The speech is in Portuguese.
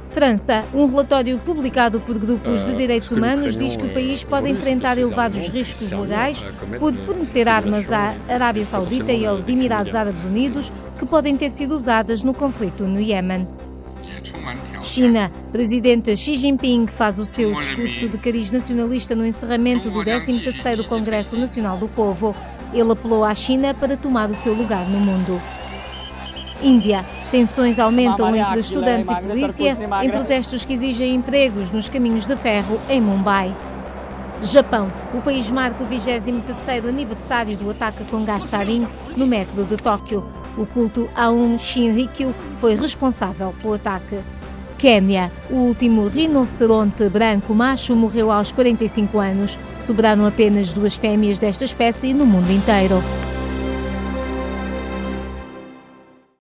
França. Um relatório publicado por grupos de direitos humanos diz que o país pode enfrentar elevados riscos legais por fornecer armas à Arábia Saudita e aos Emirados Árabes Unidos, que podem ter sido usadas no conflito no Iémen. China. Presidente Xi Jinping faz o seu discurso de cariz nacionalista no encerramento do 13º Congresso Nacional do Povo. Ele apelou à China para tomar o seu lugar no mundo. Índia. Tensões aumentam entre estudantes e polícia em protestos que exigem empregos nos caminhos de ferro em Mumbai. Japão. O país marca o 23º aniversário do ataque com gás sarin no metro de Tóquio. O culto Aum Shinrikyo foi responsável pelo ataque. Quênia. O último rinoceronte branco macho morreu aos 45 anos. Sobraram apenas 2 fêmeas desta espécie no mundo inteiro.